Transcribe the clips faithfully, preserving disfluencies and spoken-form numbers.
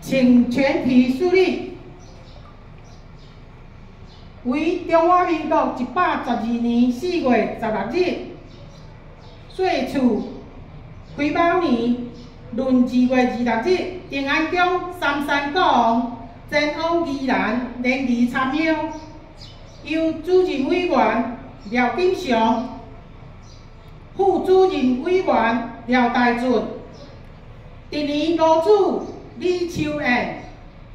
请全体肃立。为中华民国一百十二年四月十六日，岁次癸卯年闰二月二六日，定安宫三山国王前往宜兰联谊参邀，由主任委员廖景祥、副主任委员廖大俊、第二楼主李秋燕、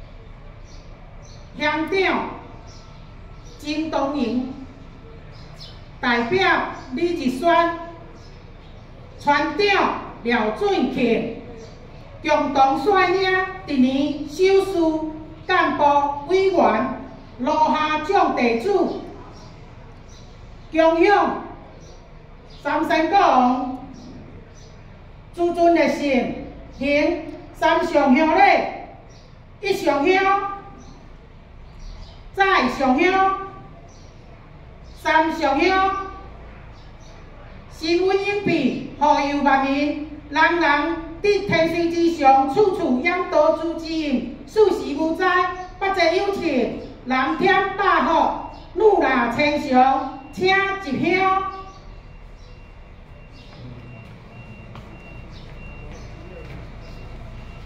乡长金东营、代表李日轩、船长廖俊庆共同率领第二首士干部委员罗下奖地主，共享三山国王诸尊的姓，行三上香礼：一上香，再上香，三上香。新婚永闭，护佑万民，人人伫天生之上，处处养多诸之应，事事无灾，百济有情，人添百福，女纳千祥，请入香。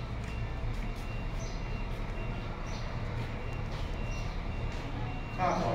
大伙